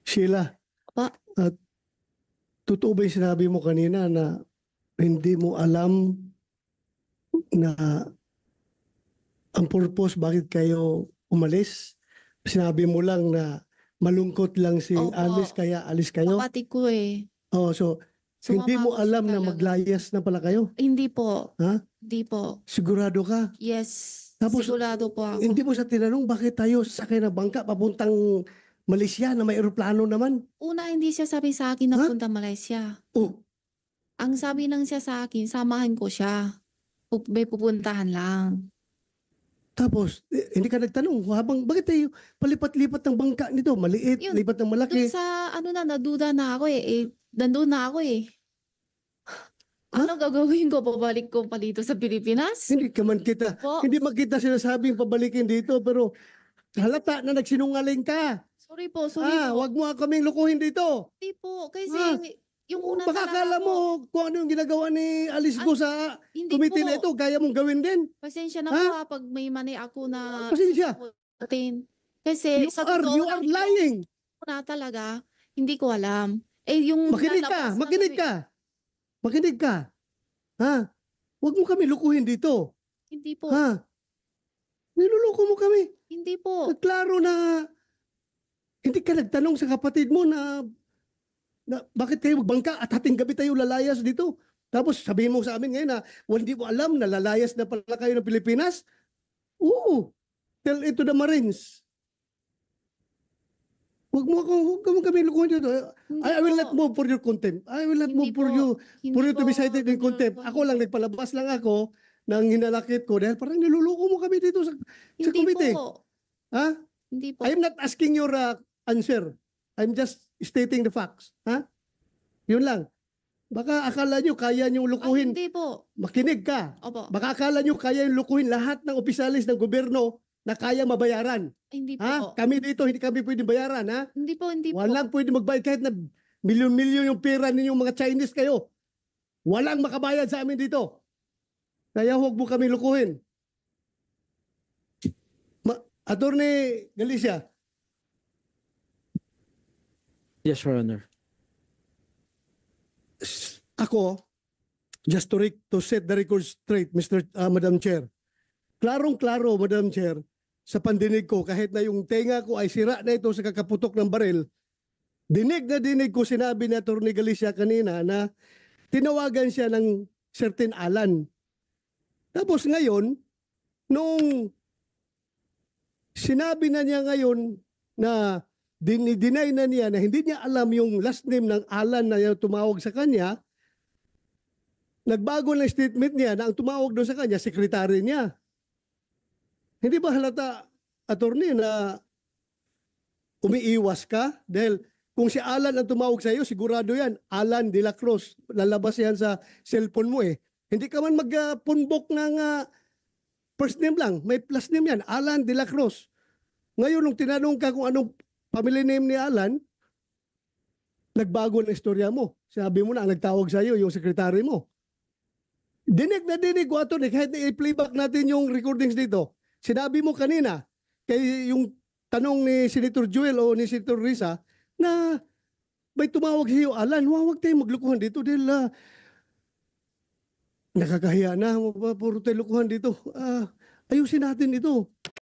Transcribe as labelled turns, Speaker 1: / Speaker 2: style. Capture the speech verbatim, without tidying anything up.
Speaker 1: Sheila,
Speaker 2: Pa,
Speaker 1: at totoo ba yung sinabi mo kanina na hindi mo alam na ang purpose bakit kayo umalis? Sinabi mo lang na malungkot lang si
Speaker 2: Opo.
Speaker 1: Alice kaya alis kayo?
Speaker 2: kapatid ko eh.
Speaker 1: Oh, so hindi
Speaker 2: Sumama
Speaker 1: mo
Speaker 2: ko siya
Speaker 1: alam na
Speaker 2: talaga.
Speaker 1: maglayas na pala kayo?
Speaker 2: Hindi po.
Speaker 1: Ha?
Speaker 2: Hindi po.
Speaker 1: Sigurado ka?
Speaker 2: Yes.
Speaker 1: Tapos,
Speaker 2: Sigurado po ako.
Speaker 1: hindi mo sa tinanong bakit tayo sasakay ng bangka papuntang Malaysia na may eroplano naman?
Speaker 2: Una, hindi siya sabi sa akin na
Speaker 1: Ha?
Speaker 2: punta Malaysia.
Speaker 1: Oh,
Speaker 2: Ang sabi lang siya sa akin, samahan ko siya. Pup- May pupuntahan lang.
Speaker 1: tapos eh, hindi ka nagtanong habang bakit tayo palipat-lipat ng bangka nito? Maliit,
Speaker 2: Yun,
Speaker 1: lipat ng
Speaker 2: Doon
Speaker 1: malaki.
Speaker 2: sa ano na, naduda na ako eh. eh nandun na ako eh. Ano gagawin ko? Pabalik ko pa dito sa Pilipinas?
Speaker 1: Hindi ka man kita,
Speaker 2: Po.
Speaker 1: hindi man kita sinasabing pabalikin dito, pero halata na nagsinungaling ka.
Speaker 2: Sorry po, sorry
Speaker 1: Ah,
Speaker 2: po.
Speaker 1: wag mo kaming lukuhin dito.
Speaker 2: Hindi po, kasi
Speaker 1: Ah,
Speaker 2: yung una
Speaker 1: Baka akala
Speaker 2: talaga
Speaker 1: mo
Speaker 2: po,
Speaker 1: kung ano yung ginagawa ni Alice Go
Speaker 2: Ay,
Speaker 1: sa
Speaker 2: hindi
Speaker 1: committee
Speaker 2: po.
Speaker 1: na ito, kaya mong gawin din.
Speaker 2: Pasensya na
Speaker 1: Ha?
Speaker 2: po ha, pag may mani ako na
Speaker 1: Pasensya.
Speaker 2: sasagutin. Kasi
Speaker 1: You
Speaker 2: sa
Speaker 1: are,
Speaker 2: totoo
Speaker 1: you are lying.
Speaker 2: na talaga, hindi ko alam. Eh yung
Speaker 1: Makinig ka,
Speaker 2: lalabas na
Speaker 1: makinig
Speaker 2: sabi-
Speaker 1: ka. Makinig ka. Ha? Huwag mo kami lukuhin dito.
Speaker 2: Hindi po,
Speaker 1: Ha? Niluluko mo kami.
Speaker 2: hindi po.
Speaker 1: Klaro na hindi ka nagtanong sa kapatid mo na, na bakit kayo magbangka at hating gabi tayo lalayas dito. Tapos sabihin mo sa amin ngayon na well, hindi mo alam na lalayas na pala kayo ng Pilipinas. Oo. Tell it to the Marines. Huwag mo ako, huwag mo kami lukuhin dito.
Speaker 2: Hindi
Speaker 1: I, I will
Speaker 2: po.
Speaker 1: not move for your contempt. I will not move
Speaker 2: Hindi
Speaker 1: for
Speaker 2: po.
Speaker 1: you
Speaker 2: Hindi
Speaker 1: for you to be
Speaker 2: po
Speaker 1: cited in
Speaker 2: ganun
Speaker 1: contempt.
Speaker 2: po.
Speaker 1: Ako lang, nagpalabas lang ako ng hinalakit ko dahil parang niluluko mo kami dito sa, sa
Speaker 2: Hindi
Speaker 1: committee.
Speaker 2: po.
Speaker 1: Ha?
Speaker 2: Hindi po.
Speaker 1: I am not asking your uh, answer. I'm just stating the facts. Ha? Yun lang. Baka akala nyo kaya nyo
Speaker 2: Ay,
Speaker 1: lukuhin.
Speaker 2: hindi po.
Speaker 1: Makinig ka.
Speaker 2: Opo.
Speaker 1: Baka akala nyo kaya nyo lukuhin lahat ng opisyalis ng gobyerno na kaya mabayaran.
Speaker 2: Ay, hindi
Speaker 1: Ha?
Speaker 2: po.
Speaker 1: Kami dito, hindi kami pwede bayaran. Ha?
Speaker 2: Hindi po, hindi po.
Speaker 1: Walang pwede magbayad kahit na milyon-milyon yung pera ninyong mga Chinese kayo. Walang makabayad sa amin dito. Kaya huwag mo kami lukuhin. Ma- Attorney Galicia,
Speaker 3: Yes, Your Honor.
Speaker 1: s- ako, just to, re- to set the record straight, Mister uh, Madam Chair, klarong-klaro, Madam Chair, sa pandinig ko, kahit na yung tenga ko ay sira na ito sa kakaputok ng baril, dinig na dinig ko sinabi ni Attorney Galicia kanina na tinawagan siya ng certain Alan. Tapos ngayon, nung sinabi na niya ngayon na dinideny na niya na hindi niya alam yung last name ng Alan na yung tumawag sa kanya, nagbago ng statement niya na ang tumawag doon sa kanya, sekretary niya. Hindi ba halata, attorney, na umiiwas ka? Dahil kung si Alan ang tumawag sa iyo, sigurado yan, Alan de la Cruz. Lalabas yan sa cellphone mo eh. Hindi ka man mag-punbok ng uh, first name lang. May plus name yan, Alan de la Cruz. Ngayon, nung tinanong ka kung anong family name ni Alan, nagbago ng istorya mo. Sabi mo na, ang nagtawag sa iyo, yung sekretary mo. Dinig na dinig ko, attorney, kahit na i-playback natin yung recordings dito. Sinabi mo kanina, kay yung tanong ni Senator Joel o ni Senator Risa, na may tumawag sa iyo, Alan, huwag tayong maglukuhan dito dahil uh, nakakahiya na, puro tayo lukuhan dito. Uh, ayusin natin ito.